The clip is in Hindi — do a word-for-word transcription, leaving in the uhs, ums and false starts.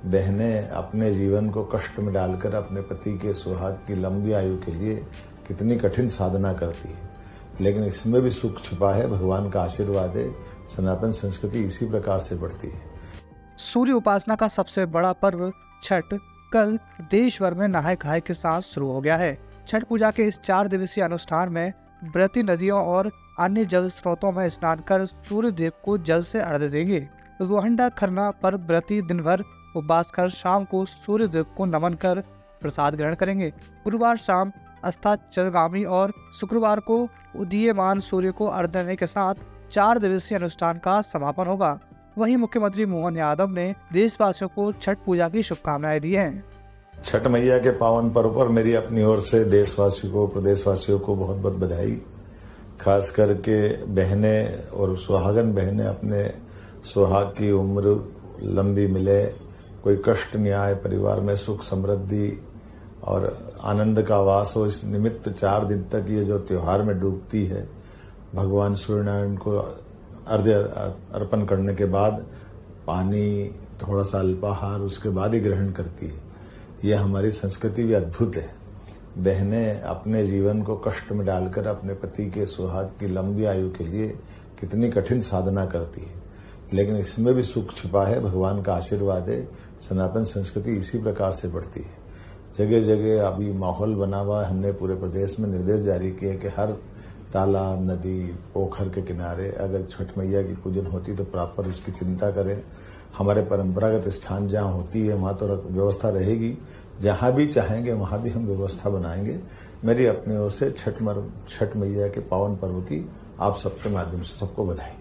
बहनें अपने जीवन को कष्ट में डालकर अपने पति के सुहाग की लंबी आयु के लिए कितनी कठिन साधना करती है, लेकिन इसमें भी सुख छिपा है। भगवान का आशीर्वाद है। सनातन संस्कृति इसी प्रकार से बढ़ती है। सूर्य उपासना का सबसे बड़ा पर्व छठ कल देश भर में नहाय खाए के साथ शुरू हो गया है। छठ पूजा के इस चार दिवसीय अनुष्ठान में व्रती नदियों और अन्य जल स्रोतों में स्नान कर सूर्य देव को जल से अर्घ्य देंगे। रोहिंडा खरना पर व्रती दिन भर उपवास कर शाम को सूर्य देव को नमन कर प्रसाद ग्रहण करेंगे। गुरुवार शाम अस्ताचलगामी और शुक्रवार को उदीयमान सूर्य को अर्घ्य देने के साथ चार दिवसीय अनुष्ठान का समापन होगा। वहीं मुख्यमंत्री मोहन यादव ने देशवासियों को छठ पूजा की शुभकामनाएं दी हैं। छठ मैया के पावन पर्व पर मेरी अपनी ओर से देशवासियों को, प्रदेशवासियों को बहुत बहुत बधाई। खास करके बहनें और सुहागन बहनें अपने सुहाग की उम्र लंबी मिले, कोई कष्ट नहीं आए, परिवार में सुख समृद्धि और आनंद का वास हो। इस निमित्त चार दिन तक ये जो त्योहार में डूबती है, भगवान सूर्यनारायण को अर्घ्य अर्पण करने के बाद पानी, थोड़ा सा अल्पाहार उसके बाद ही ग्रहण करती है। ये हमारी संस्कृति भी अद्भुत है। बहनें अपने जीवन को कष्ट में डालकर अपने पति के सुहाग की लंबी आयु के लिए कितनी कठिन साधना करती है, लेकिन इसमें भी सुख छिपा है। भगवान का आशीर्वाद है। सनातन संस्कृति इसी प्रकार से बढ़ती है। जगह जगह अभी माहौल बना हुआ है। हमने पूरे प्रदेश में निर्देश जारी किए कि हर तालाब, नदी, पोखर के किनारे अगर छठ मैया की पूजन होती तो प्रॉपर उसकी चिंता करें। हमारे परंपरागत स्थान जहां होती है वहां तो व्यवस्था रहेगी, जहां भी चाहेंगे वहां भी हम व्यवस्था बनाएंगे। मेरी अपनी ओर से छठ छठ मैया के पावन पर्व की आप सबके माध्यम से सबको बधाई।